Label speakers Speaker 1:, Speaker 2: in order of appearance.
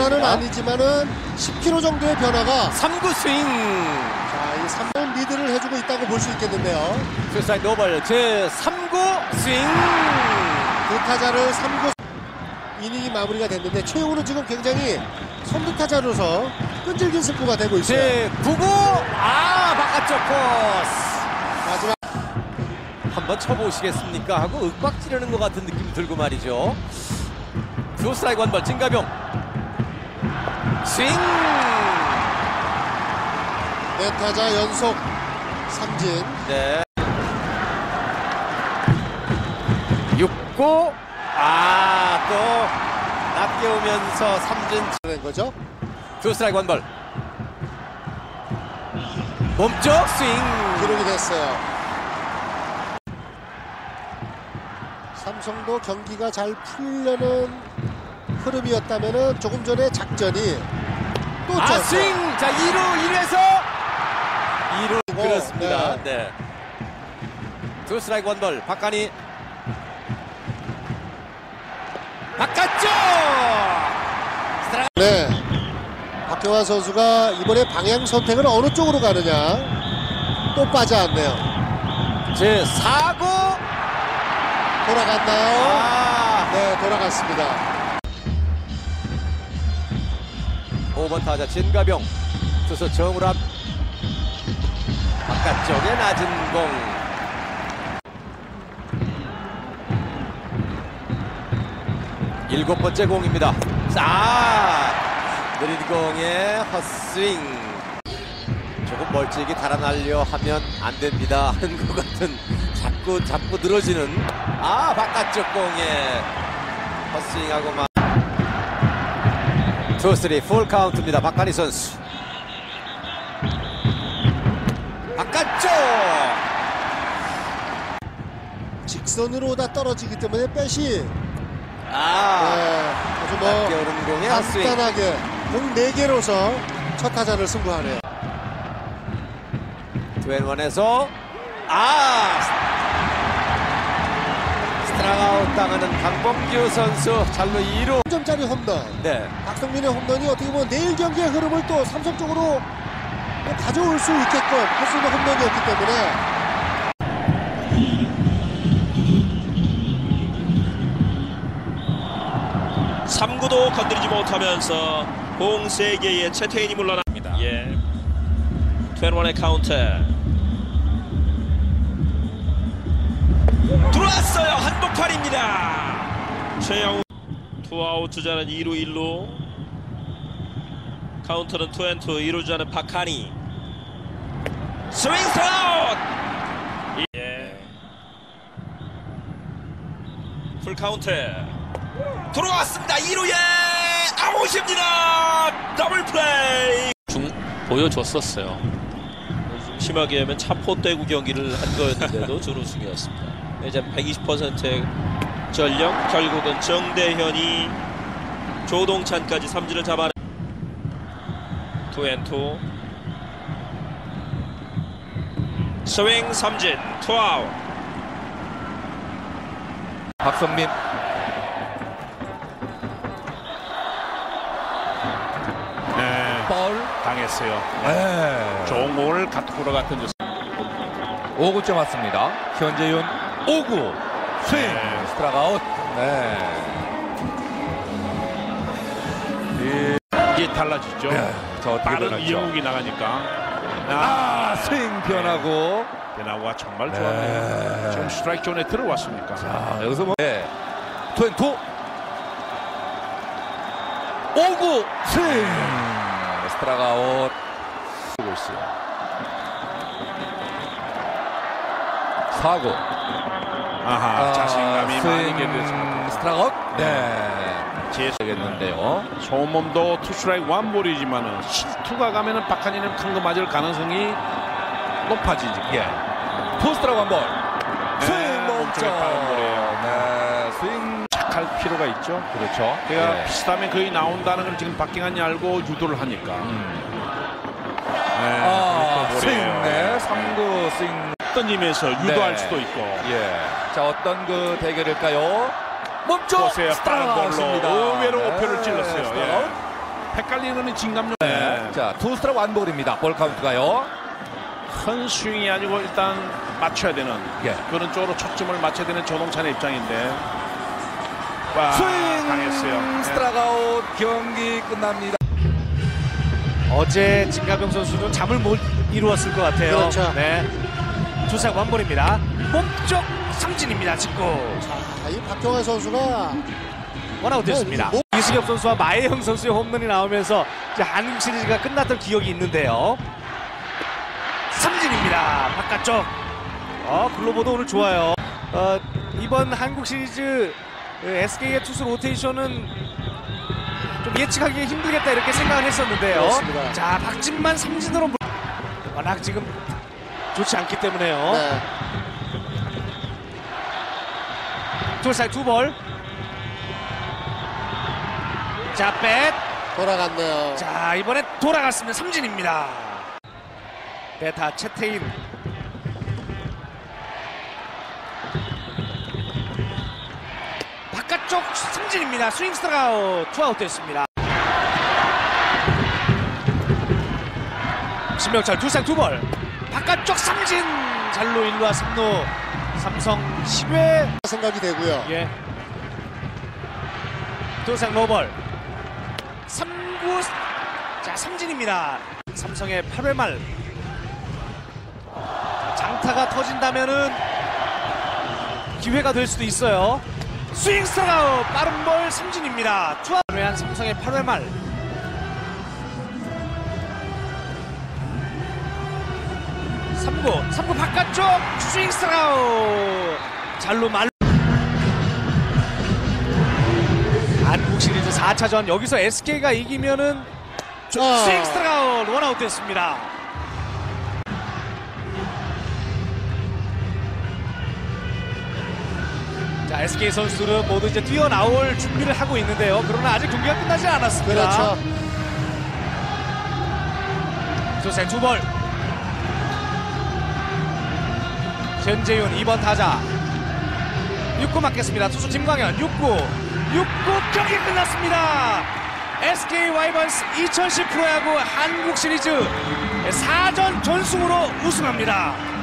Speaker 1: 변화는 아니지만은 10km 정도의 변화가
Speaker 2: 3구 스윙.
Speaker 1: 자, 이 3번 리드를 해주고 있다고 볼 수 있겠는데요.
Speaker 2: 투스트라이크 노볼 제 3구 스윙.
Speaker 1: 두 타자를 3구 이닝이 마무리가 됐는데 최용우는 지금 굉장히 선두 타자로서 끈질긴 승부가 되고 있어요.
Speaker 2: 제 9구 바깥쪽 코스.
Speaker 1: 마지막
Speaker 2: 한번 쳐보시겠습니까 하고 윽박 지르는 것 같은 느낌이 들고 말이죠. 투 스트라이크 원볼 진가병 스윙.
Speaker 1: 네 타자 연속 삼진.
Speaker 2: 네. 6구 또 낮게 오면서 삼진
Speaker 1: 된 거죠.
Speaker 2: 투 스트라이크 원볼 몸쪽 스윙.
Speaker 1: 기록이 됐어요. 삼성도 경기가 잘 풀려는 흐름이었다면은 조금 전에 작전이 또
Speaker 2: 스윙. 자 1루에서 2루 그렇습니다. 네. 투 스트라이크 원볼 박한이 바깥쪽.
Speaker 1: 네. 박경환 선수가 이번에 방향 선택을 어느 쪽으로 가느냐 또 빠져왔네요.
Speaker 2: 제 4구
Speaker 1: 돌아갔나요? 네, 돌아갔습니다.
Speaker 2: 5번 타자 진가병 투수 정우람 바깥쪽에 낮은 공. 일곱 번째 공입니다. 느린 공에 헛스윙. 조금 멀찍이 달아나려 하면 안 됩니다 하는 것 같은 자꾸 늘어지는 바깥쪽 공에 헛스윙하고만. 투 쓰리 풀 카운트입니다. 박한희 선수 바깥쪽
Speaker 1: 직선으로 다 떨어지기 때문에 뺏이
Speaker 2: 네,
Speaker 1: 아주
Speaker 2: 낮게 오른 공에 헛스윙.
Speaker 1: 간단하게 공 4개로서 첫 타자를 승부하네요.
Speaker 2: 투앤원에서 스트라이크 아웃 당하는 강범규 선수 잘로 2루.
Speaker 1: 3점짜리 홈런.
Speaker 2: 네.
Speaker 1: 박성민의 홈런이 어떻게 보면 내일 경기의 흐름을 또 삼성 쪽으로 가져올 수 있게끔 할 수 있는 홈런이었기 때문에.
Speaker 3: 삼구도 건드리지 못하면서 공 3개의 최태인이 물러납니다. 예. 2&1의 카운트. 들어왔어요. 한복판입니다. 최영우. 투아웃 주자는 2루 1루. 카운트는 2&2. 2루 주자는 박한희. 스윙 스트라이크. 예. 풀 카운트. 들어왔습니다. 2루에 아웃입니다. 더블 플레이.
Speaker 4: 보여줬었어요.
Speaker 3: 심하게 하면 차포대구 경기를 한 거였는데도 준우승이었습니다. 이제 120%의 전력. 결국은 정대현이 조동찬까지 삼진을 잡아내. 2&2. 스윙 삼진. 투아웃.
Speaker 4: 박성민 파울
Speaker 5: 당했어요.
Speaker 4: 네.
Speaker 5: 좋은 공을 가투구라 같은 조.
Speaker 4: 5구째 맞습니다. 현재윤 5구 스윙. 스트라이크 아웃.
Speaker 5: 이게 달라지죠.
Speaker 4: 저
Speaker 5: 빠른 이영욱이 나가니까
Speaker 4: 스윙 변하고
Speaker 5: 변화가 정말 좋았네요. 지금 스트라이크 존에 들어왔습니까?
Speaker 4: 자, 여기서 뭐 2&2 5구 스윙. 스트라이크 아웃. 보고 있어요. 4구
Speaker 5: 자신감이 많이 있겠습니다.
Speaker 4: 스트라이크 아웃. 되겠는데요.
Speaker 5: 소음몸도 투스트라이크 원볼이지만은 실투가 가면은 박한이는 큰 거 맞을 가능성이 높아지지.
Speaker 4: 투 스트라이크 원볼. 스윙
Speaker 5: 몸쪽에 빠른 볼이에요.
Speaker 4: 스윙
Speaker 5: 착할 필요가 있죠.
Speaker 4: 그렇죠.
Speaker 5: 그러니까 비슷하면 거의 나온다는 걸 지금 박경환이 알고 유도를 하니까.
Speaker 4: 스윙 3구 스윙
Speaker 5: 던지면서 유도할 수도 있고.
Speaker 4: 자, 어떤 그 대결일까요? 몸쪽
Speaker 5: 보세요. 빠른 볼로 의외로 오표를 찔렀어요. 헷갈리는 진감용.
Speaker 4: 자, 투 스트라이크 원볼입니다. 볼 카운트가요.
Speaker 5: 큰 스윙이 아니고 일단 맞춰야 되는
Speaker 4: 예.
Speaker 5: 그런 쪽으로 초점을 맞춰야 되는 조동찬의 입장인데 와,
Speaker 4: 스윙
Speaker 5: 당했어요.
Speaker 4: 스트라이크 아웃. 경기 끝납니다.
Speaker 6: 어제 진가병 선수도 잠을 못 이루었을 것 같아요.
Speaker 1: 그렇죠.
Speaker 6: 네. 투사구 원볼입니다. 몸쪽 삼진입니다. 직구.
Speaker 1: 자, 이 박경환 선수가
Speaker 6: 원아웃 됐습니다.
Speaker 1: 뭐-
Speaker 6: 이승엽 선수와 마혜영 선수의 홈런이 나오면서 이제 한국 시리즈가 끝났던 기억이 있는데요. 삼진입니다. 바깥쪽. 글로버도 오늘 좋아요. 이번 한국 시리즈 SK의 투수 로테이션은 좀 예측하기 힘들겠다 이렇게 생각을 했었는데요.
Speaker 1: 그렇습니다.
Speaker 6: 자, 박진만 삼진으로 워낙 지금 좋지 않기 때문에요.
Speaker 1: 네.
Speaker 6: 투사이 투볼. 자, 뱃.
Speaker 1: 돌아갔네요.
Speaker 6: 자, 이번에 돌아갔습니다. 삼진입니다. 베타 채태인. 바깥쪽 삼진입니다. 스윙 스트라이크 투아웃 됐습니다. 신명철 투상 투볼. 바깥쪽 삼진. 잘로 1루와 3루. 삼성 10회.
Speaker 1: 생각이 되고요.
Speaker 6: 예. 투상 노볼. 3구. 자, 삼진입니다. 삼성의 8회 말. 장타가 터진다면은 기회가 될 수도 있어요. 스윙 스트라이크. 빠른 볼 삼진입니다. 투아웃한 삼성의 8회 말. 3구 바깥쪽 스윙 스트라이크. 잘로 말로. 한국 시리즈 4차전 여기서 SK가 이기면은 스윙 스트라이크 원아웃 됐습니다. 자, SK 선수들은 모두 이제 뛰어나올 준비를 하고 있는데요. 그러나 아직 경기가 끝나지 않았습니다.
Speaker 1: 그렇죠.
Speaker 6: 투세 투볼. 현재윤 2번 타자. 6구 맞겠습니다. 투수 김광현 6구 경기 끝났습니다. SK 와이번스 2010 프로야구 한국 시리즈 4전 전승으로 우승합니다.